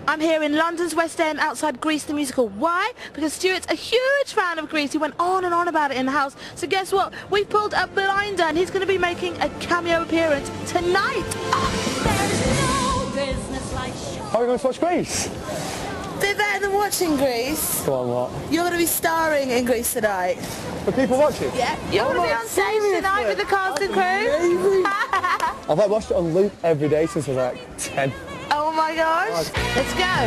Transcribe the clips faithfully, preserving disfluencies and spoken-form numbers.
I'm here in London's West End outside Grease the Musical. Why? Because Stuart's a huge fan of Grease. He went on and on about it in the house. So guess what? We pulled a blinder and he's going to be making a cameo appearance tonight. Oh, are we going to watch Grease? Bit better than watching Grease. Go on, what? You're going to be starring in Grease tonight. For people watching? Yeah. You're oh going to be on stage tonight with the cast and crew. I've like watched it on loop every day since I was like ten. Oh my gosh. Let's go.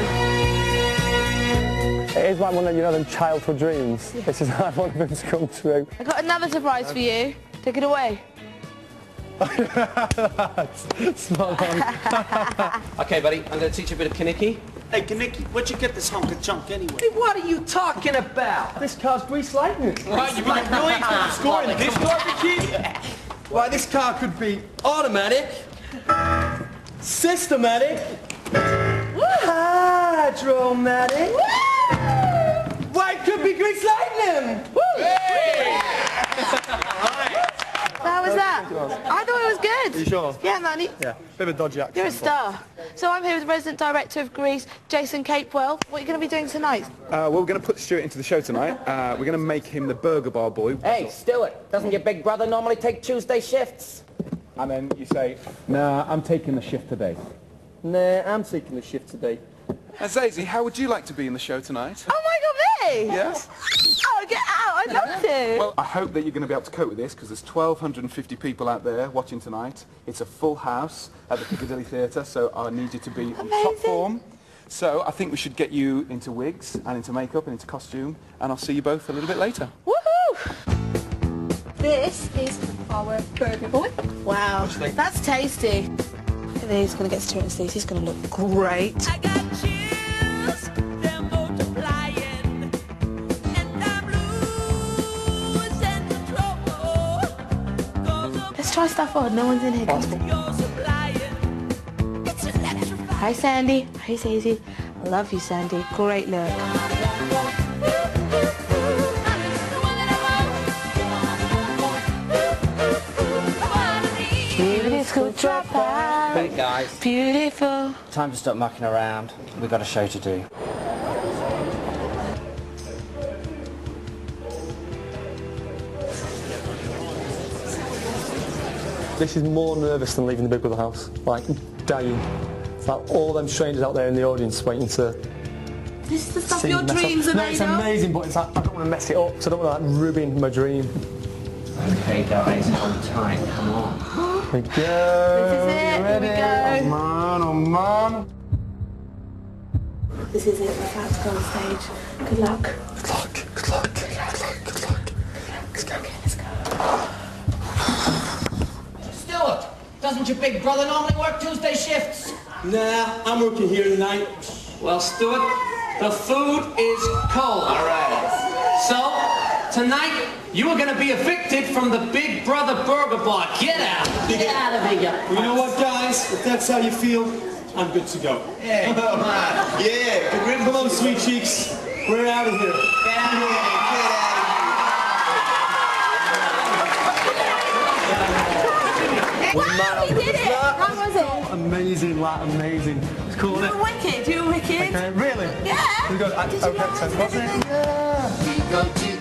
It is like one of, you know, them childhood dreams. This is like one of them to come true. I've got another surprise for you. Take it away. Spot on. Okay, buddy, I'm going to teach you a bit of Kaniki. Hey, Kaniki, where'd you get this hunk of junk anyway? Hey, what are you talking about? This car's Grease Lightning. Right, you really really scoring this garbage here? Why, this car could be automatic, systematic, hydromatic. Why, it could be Grease Lightning. Woo! Hey! How was that? I thought it was good. Are you sure? Yeah, man. You, Yeah, bit of a dodgy accent. You're a star. So I'm here with the resident director of Grease, Jason Capewell. What are you going to be doing tonight? Uh, well, we're going to put Stuart into the show tonight. Uh, we're going to make him the burger bar boy. Hey, Stuart, doesn't your big brother normally take Tuesday shifts? And then you say, nah, I'm taking the shift today. Nah, I'm taking the shift today. And Zezi, how would you like to be in the show tonight? Oh my God, me! Yes? Oh, get out! I'd love to. Well, I hope that you're going to be able to cope with this, because there's twelve fifty people out there watching tonight. It's a full house at the Piccadilly Theatre, so I need you to be in top Amazing. form. So I think we should get you into wigs and into makeup and into costume, and I'll see you both a little bit later. Woohoo! This is our burger boy. Wow, that's tasty. Look at these. He's going to get Stuart into these. He's going to look great. I got chills, they're multiplying, and I'm losing control. Let's try stuff on. No one's in here. You're supplying, it's electrifying. Hi, Sandy. Hi, Zezi. I love you, Sandy. Great look. Beautiful dropout. Hey, guys. Beautiful. Time to stop mucking around. We've got a show to do. This is more nervous than leaving the Big Brother house. Like, dying. It's like all them strangers out there in the audience waiting to This is the stuff see your me mess dreams up. are No, made it's of. amazing, but it's like, I don't want to mess it up, so I don't want to like ruin my dream. Okay, guys, hold tight. Come on. Here we go. This is it. Here we Ready? go. Oh man, oh man. This is it. We're about to go on stage. Good luck. Good luck, good luck, good luck, good luck. Let's go. Okay, let's go. Stuart, doesn't your big brother normally work Tuesday shifts? Nah, I'm working here tonight. Well, Stuart, the food is cold. All right. So, tonight, you are going to be evicted from the Big Brother Burger Bar. Get out. Get out of here. Well, you know what, guys? If that's how you feel, I'm good to go. Hey, come on. Yeah, come on, sweet cheeks. We're out of here. Get out of here. Wow, we did it! How was it? Amazing, like amazing. It's cool, You isn't were wicked. You were wicked. it? Okay, really? Yeah. We got, Did you okay, laugh so and what's it? everything? Yeah.